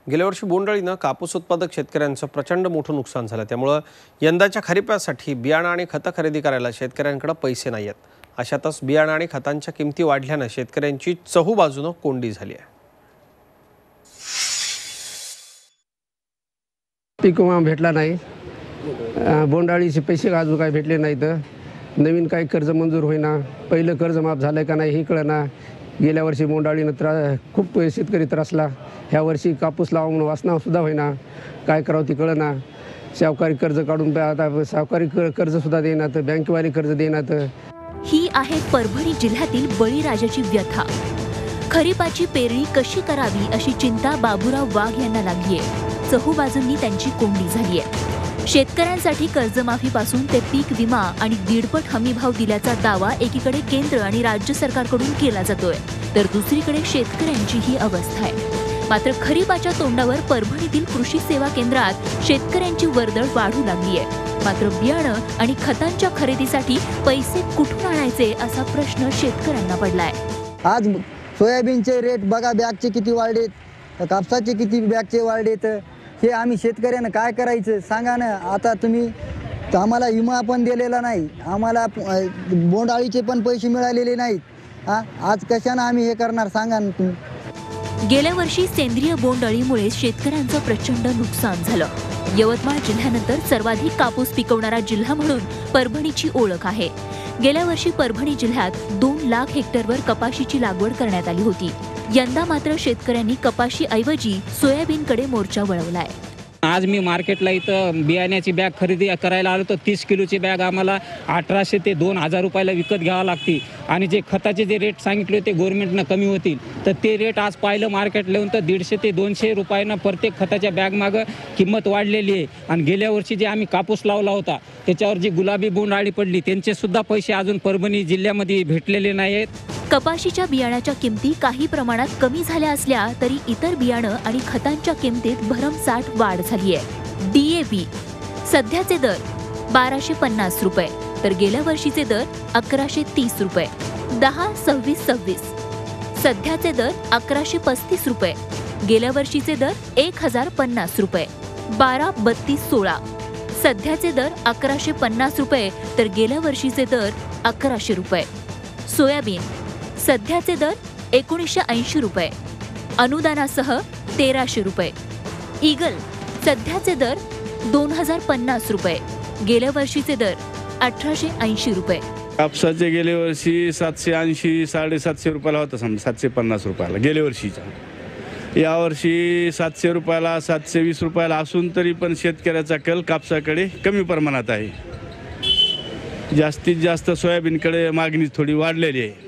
गेल्या वर्षी बोंडअळीनं कापूस उत्पादक शेतकऱ्यांचं प्रचंड मोठं नुकसान झालं। त्यामुळे यंदाच्या खरीपासाठी बियाणं आणि खतं खरेदी करायला शेतकऱ्यांकडे पैसे नाहीयेत। अशातच बियाणं आणि खतांच्या किमती वाढल्यानं शेतकऱ्यांची चहूबाजूनं कोंडी झाली आहे। पीक विमा भेटला नाही, बोंडअळीचे पैसे अजून काय भेटले नाहीत, नवीन काही कर्ज मंजूर होईना, पहिलं कर्ज माफ झालं का नाही हे कळना। गेल्या वर्षी बोंडअळीनं खूप शेतकरी त्रासला, ह्या वर्षी कापूस लावून वासना सुद्धा होईना, काय करावं ते कळना। सावकारी कर्ज काढून आता सावकारी कर्ज सुद्धा देणार, बँकेवाले कर्ज देणार। ही आहे परभणी जिल्ह्यातील बळीराजाची व्यथा। खरीपाची पेरणी कशी करावी अशी चिंता बाबूराव वाघ यांना लागलीये। चहूबाजूंनी त्यांची कोंडी झालीये। शेतकऱ्यांसाठी कर्जमाफीपासून ते पीक विमा आणि दीडपट हमीभाव दिल्याचा दावा एकीकडे केंद्र आणि राज्य सरकारकडून केला जातोय, तर दुसरीकडे शेतकऱ्यांची ही अवस्था आहे। मात्र खरीपाच्या तोंडावर परभणीतील कृषी सेवा केंद्रात शेतकऱ्यांची वर्दळ वाढू लागली आहे। मात्र बियाणं आणि खतांच्या खरेदीसाठी पैसे कुठून आणायचे असा प्रश्न शेतकऱ्यांना पडलाय। आज सोयाबीनचे रेट बघा, बॅगचे किती वाढलेत, कापसाचे किती बॅगचे वाढलेत, हे आम्ही शेतकऱ्यांना काय करायचं सांगा ना। आता तुम्ही आम्हाला विमा पण दिलेला नाही, आम्हाला बोंडअळीचे पण पैसे मिळालेले नाहीत। आज कशाने आम्ही हे करणार सांगा ना तुम्ही। गेल्या वर्षी सेंद्रिय बोंडअळीमुळे शेतकऱ्यांचं प्रचंड नुकसान झालं। यवतमाळ जिल्ह्यानंतर सर्वाधिक कापूस पिकवणारा जिल्हा म्हणून परभणीची ओळख आहे। गेल्या वर्षी परभणी जिल्ह्यात 2 लाख हेक्टरवर कपाशीची लागवड करण्यात आली होती। यंदा मात्र शेतकऱ्यांनी कपाशीऐवजी सोयाबीनकडे मोर्चा वळवलाय। आज मी मार्केटला इथं बियाण्याची बॅग खरेदी करायला आलो तर 30 किलोची बॅग आम्हाला 1800 ते 2000 रुपयाला विकत घ्यावं लागते। आणि जे खताचे जे रेट सांगितले होते गव्हर्नमेंटनं कमी होतील, तर ते रेट आज पाहिलं मार्केटला येऊन तर 150 ते 200 रुपयांना प्रत्येक खताच्या बॅग मागं किंमत वाढलेली आहे। आणि गेल्या वर्षी जे आम्ही कापूस लावला होता त्याच्यावर जी गुलाबी बोंडअळी पडली त्यांचे सुद्धा पैसे अजून परभणी जिल्ह्यामध्ये भेटलेले नाहीत। कपाशीच्या बियाण्याच्या किमती काही प्रमाणात कमी झाल्या असल्या तरी इतर बियाणं आणि खतांच्या किमतीत भरमसाठ वाढ झाली आहे। DAP सध्याचे दर 1250 रुपये, तर गेल्या वर्षीचे दर 1130 रुपये। 10-26-26 सध्याचे दर 1135 रुपये, गेल्या वर्षीचे दर 1050 रुपये। 12-32-16 सध्याचे दर 1150 रुपये, तर गेल्या वर्षीचे दर 1100 रुपये। सोयाबीन सध्याचे दर 1980 रुपये, अनुदानासह 1300 रुपये। ईगल सध्याचे दर 2050 रुपये, गेल्या वर्षीचे दर 1880 रुपये। कापसाचे गेल्या वर्षी 780 750 रुपयाला होता, समजा 750 रुपयाला गेल्या वर्षीचा। यावर्षी 700 रुपयाला 720 रुपयाला असून तरी पण शेतकऱ्याचा कल कापसाकडे कमी प्रमाणात आहे। जास्तीत जास्त सोयाबीनकडे मागणी थोडी वाढलेली आहे।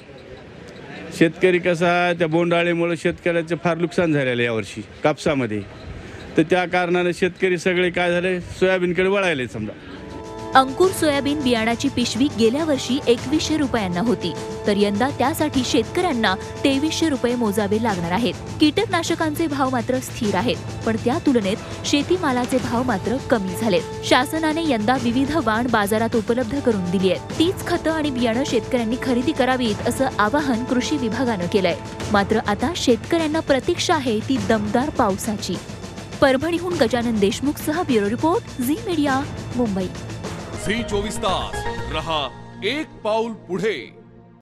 शेतकरी कसा त्या बोंडअळीमुळे शेतकऱ्याचे फार नुकसान झालेलं आहे यावर्षी कापसामध्ये, तर त्या कारणाने शेतकरी सगळे काय झाले सोयाबीनकडे वळायले। समजा अंकुर सोयाबीन बियाणाची पिशवी गेल्या वर्षी 2100 रुपयांना होती, तर यंदा त्यासाठी शेतकऱ्यांना 2300 रुपये मोजावे लागणार आहेत। कीटकनाशकांचे भाव मात्र स्थिर आहेत, पण त्या तुलनेत शेतीमालाचे भाव मात्र कमी झालेत। शासनाने यंदा विविध वाण बाजारात उपलब्ध करून दिली आहेत। तीच खतं आणि बियाणं शेतकऱ्यांनी खरेदी करावीत असं आवाहन कृषी विभागानं केलंय। मात्र आता शेतकऱ्यांना प्रतीक्षा आहे ती दमदार पावसाची। परभणीहून गजानन देशमुखसह bureau report, Zee media, Mumbai. Zee 24 तास रहा एक पाऊल पुढे।